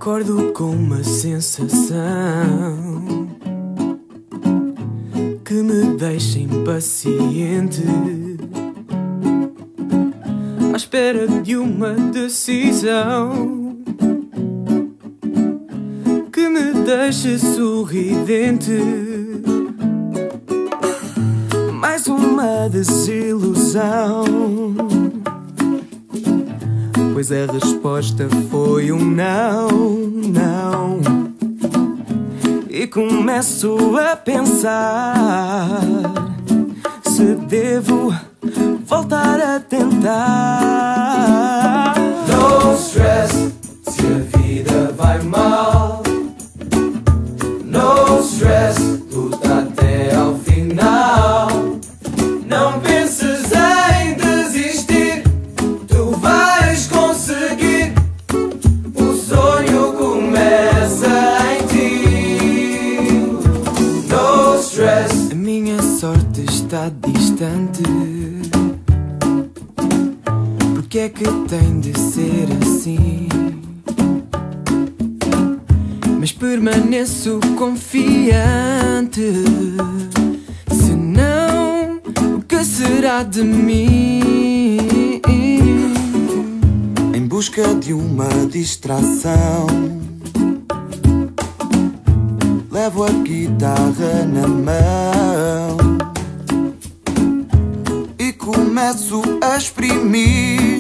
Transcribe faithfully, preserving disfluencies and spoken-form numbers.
Acordo com uma sensação que me deixa impaciente, à espera de uma decisão que me deixe sorridente. Mais uma desilusão, pois a resposta foi um não, não. E começo a pensar se devo voltar a tentar. No stress, se a vida vai mal. No stress, luta até ao final. Não penses em desistir, tu vais conseguir. O sonho começa em ti. No stress. A minha sorte está distante. Porque é que tem de ser assim? Mas permaneço confiante. Senão, o que será de mim? Em busca de uma distração, levo a guitarra na mão e começo a exprimir